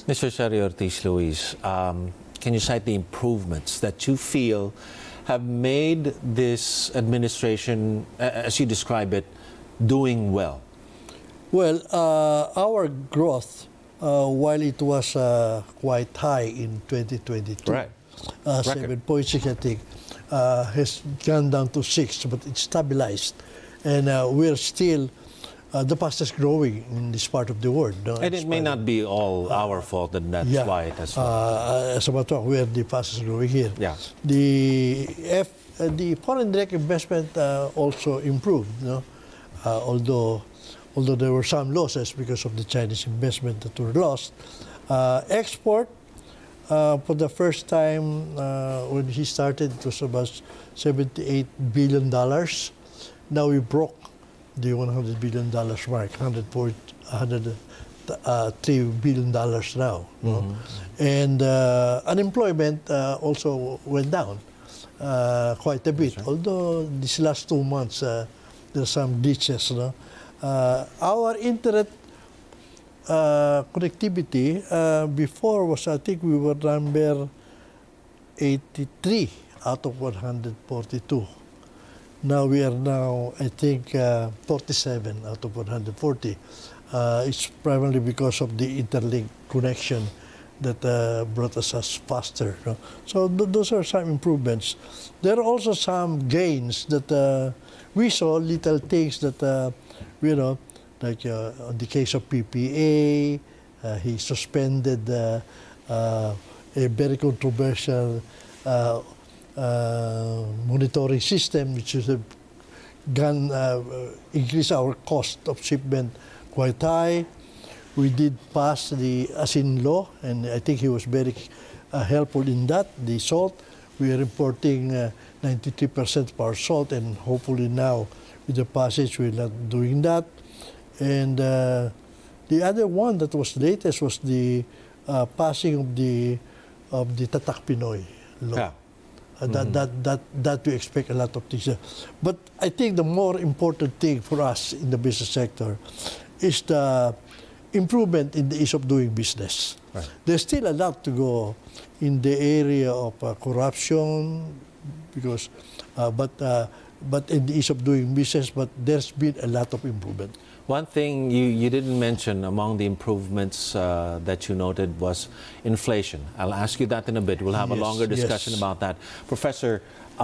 Mr. Sergio Ortiz Luis, can you cite the improvements that you feel have made this administration, as you describe it, doing well? Well, our growth, while it was quite high in 2022, Right. 7.6, I think, has gone down to 6, but it's stabilized. And we're still the fastest growing in this part of the world. No? And it may not be all our fault, and that's why it has. As a matter of fact, we're the fastest growing here. Yeah. The foreign direct investment also improved, no? Although there were some losses because of the Chinese investment that were lost. Export, for the first time when he started, it was about $78 billion. Now we broke the $100 billion mark, $103 billion now. No? And unemployment also went down quite a bit. Right. Although these last 2 months, there's some glitches. No? Our internet connectivity before was, I think we were number 83 out of 142. Now we are now, I think, 47 out of 140. It's primarily because of the interlink connection that brought us faster. No? So those are some improvements. There are also some gains that we saw, little things that, like in the case of PPA, he suspended a very controversial monitoring system, which is increase our cost of shipment quite high. We did pass the ASIN law, and I think he was very helpful in that. The salt, we are importing 93% of our salt, and hopefully now with the passage we're not doing that. And the other one that was latest was the passing of the Tatak Pinoy law. Yeah. That we expect a lot of things. But I think the more important thing for us in the business sector is the improvement in the ease of doing business. Right. There's still a lot to go in the area of corruption, because, but in the ease of doing business. But there's been a lot of improvement. One thing you didn't mention among the improvements that you noted was inflation. I'll ask you that in a bit. We'll have a longer discussion about that. Professor,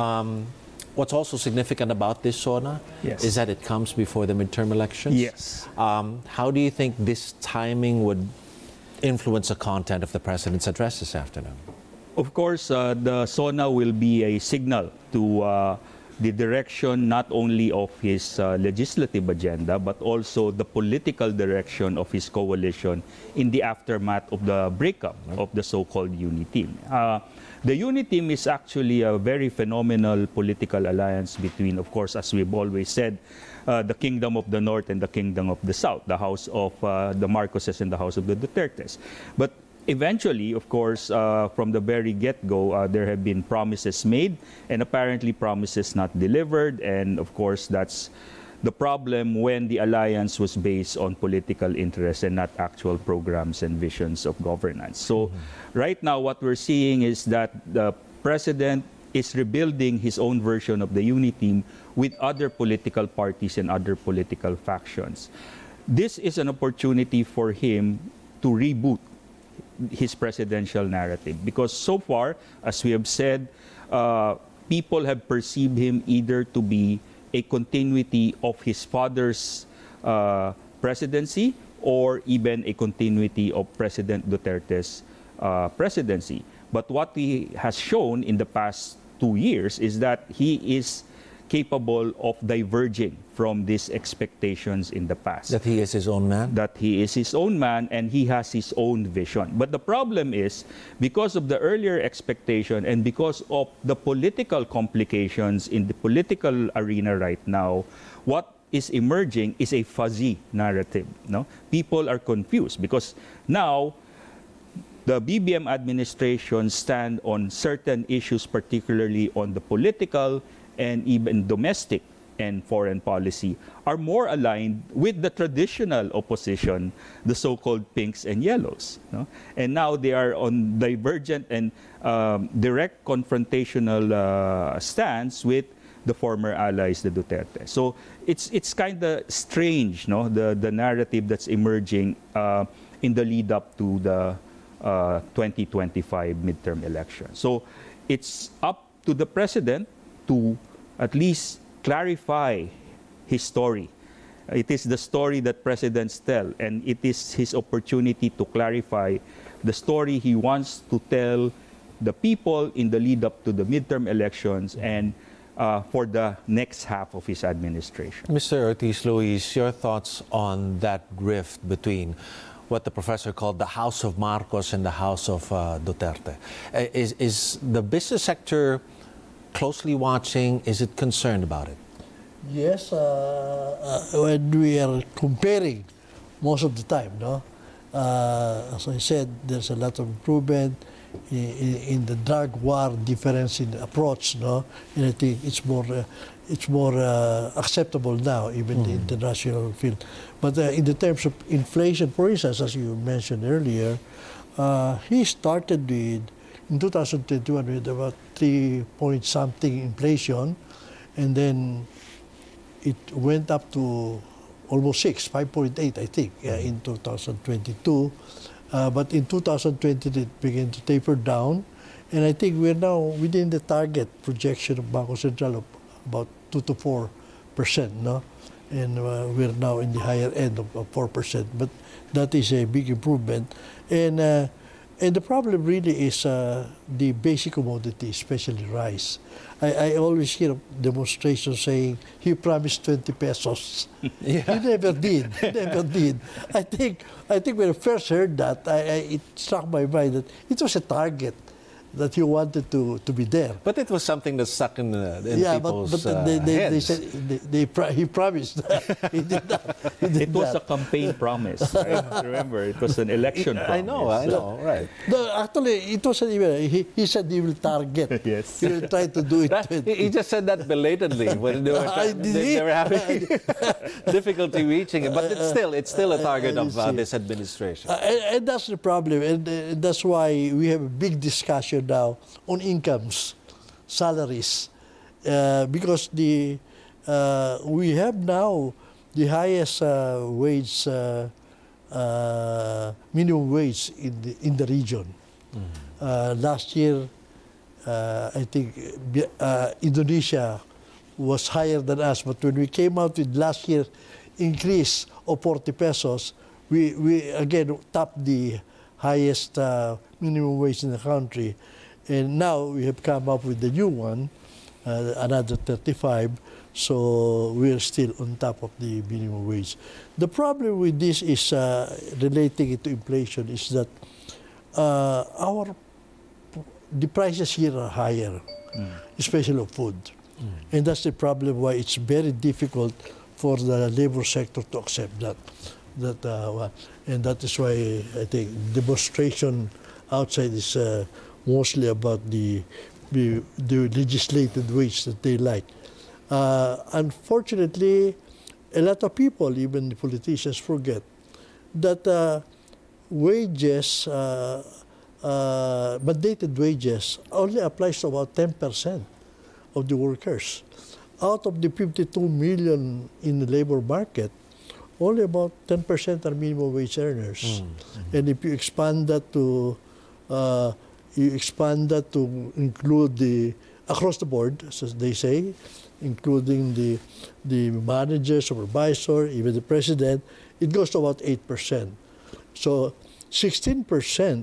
what's also significant about this SONA is that it comes before the midterm elections. Yes. How do you think this timing would influence the content of the President's address this afternoon? Of course, the SONA will be a signal to the direction not only of his legislative agenda, but also the political direction of his coalition in the aftermath of the breakup of the so-called UNITEAM. The UNITEAM is actually a very phenomenal political alliance between, of course, as we've always said, the Kingdom of the North and the Kingdom of the South, the House of the Marcoses and the House of the Dutertes. But eventually, of course, from the very get-go, there have been promises made and apparently promises not delivered. And of course, that's the problem when the alliance was based on political interests and not actual programs and visions of governance. So right now, what we're seeing is that the President is rebuilding his own version of the UNITEAM with other political parties and other political factions. This is an opportunity for him to reboot his presidential narrative, because so far, as we have said, people have perceived him either to be a continuity of his father's presidency or even a continuity of President Duterte's presidency. But what he has shown in the past 2 years is that he is capable of diverging from these expectations in the past. That he is his own man? That he is his own man and he has his own vision. But the problem is, because of the earlier expectation and because of the political complications in the political arena right now, what is emerging is a fuzzy narrative. No? People are confused because now the BBM administration stand on certain issues, particularly on the political and even domestic and foreign policy are more aligned with the traditional opposition, the so-called pinks and yellows. No? And now they are on divergent and direct confrontational stance with the former allies, the Duterte. So it's kind of strange, no, the narrative that's emerging in the lead up to the 2025 midterm election. So it's up to the president to at least clarify his story. It is the story that presidents tell, and it is his opportunity to clarify the story he wants to tell the people in the lead up to the midterm elections and for the next half of his administration. Mr. Ortiz Luis, your thoughts on that rift between what the professor called the House of Marcos and the House of Duterte? Is the business sector closely watching? Is it concerned about it? Yes, when we are comparing most of the time, no? As I said, there's a lot of improvement in the drug war, difference in approach, no? And I think it's more acceptable now, even in the international field. But in the terms of inflation, for instance, as you mentioned earlier, he started with, in 2021, with about 3 point something inflation, and then it went up to almost 5.8, I think, in 2022. But in 2020, it began to taper down. And I think we're now within the target projection of Bangko Sentral of about 2 to 4%, no? And we're now in the higher end of 4%. But that is a big improvement. And the problem really is the basic commodity, especially rice. I always hear demonstrations saying he promised 20 pesos. Yeah. He never did. He never did. I think when I first heard that, it struck my mind that it was a target that he wanted to be there. But it was something that stuck in people's but they said he promised. He did not. It was a campaign promise. Right? Remember, it was an election promise. I know, right. No, actually, it wasn't even. He said he will target. Yes. He will try to do it. He just said that belatedly when they were having difficulty reaching it. But it's still a target of this administration. And that's the problem, and that's why we have a big discussion now on incomes, salaries, because we have now the highest minimum wage in the region. Last year, I think Indonesia was higher than us, but when we came out with last year's increase of 40 pesos, we again topped the highest minimum wage in the country. And now we have come up with the new one, another 35, so we are still on top of the minimum wage. The problem with this is, relating it to inflation, is that the prices here are higher, especially of food. And that's the problem why it's very difficult for the labor sector to accept that. And that is why I think demonstration outside is mostly about the legislated wage that they like. Unfortunately, a lot of people, even the politicians, forget that wages, mandated wages, only applies to about 10% of the workers. Out of the 52 million in the labor market, only about 10% are minimum wage earners. And if you expand that to include the across the board, as they say, including the manager, supervisor, even the president, it goes to about 8%. So 16%,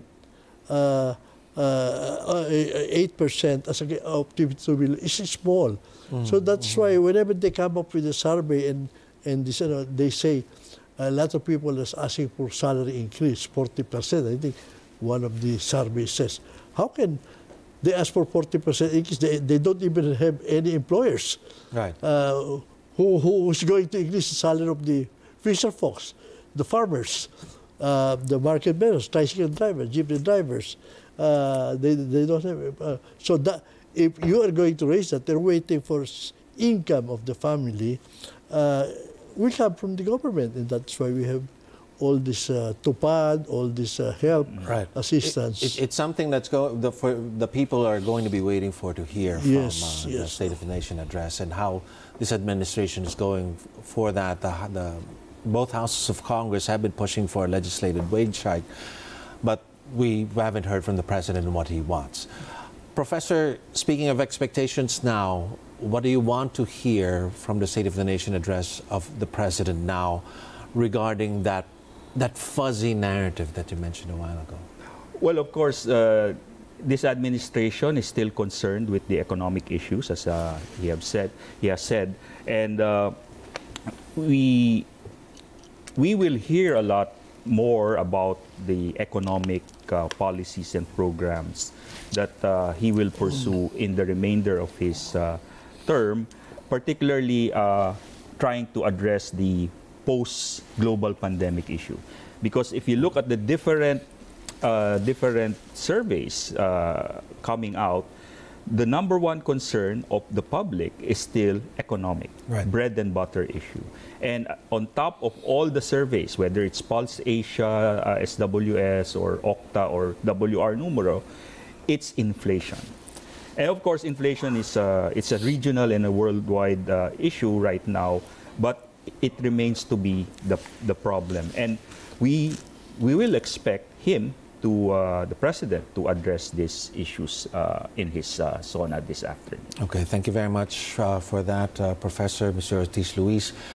8% as of 52 million is small. So that's why whenever they come up with a survey and they say a lot of people is asking for salary increase, 40%. I think one of the surveys says, how can they ask for 40% increase? They don't even have any employers. Right. Who is going to increase the salary of the fisher folks, the farmers, the market vendors, tricycle drivers, jeepney drivers. They don't have. So that if you are going to raise that, they're waiting for income of the family will come from the government, and that's why we have all this TUPAD, all this help, assistance. It's something that's for the people are going to be waiting for to hear from the State of the Nation address, and how this administration is going for that. Both houses of Congress have been pushing for a legislated wage hike, but we haven't heard from the President what he wants. Professor, speaking of expectations now, what do you want to hear from the State of the Nation address of the President now regarding that fuzzy narrative that you mentioned a while ago? Well, of course, this administration is still concerned with the economic issues, as he has said, and we will hear a lot more about the economic policies and programs that he will pursue in the remainder of his term, particularly trying to address the post-global pandemic issue. Because if you look at the different surveys coming out, the number one concern of the public is still economic, bread and butter issue. And on top of all the surveys, whether it's Pulse Asia, SWS, or Okta, or WR Numero, it's inflation. And of course, inflation is it's a regional and a worldwide issue right now, but it remains to be the problem. And we will expect him to the President to address these issues in his SONA this afternoon. Okay, thank you very much for that, Professor Mr. Ortiz Luis.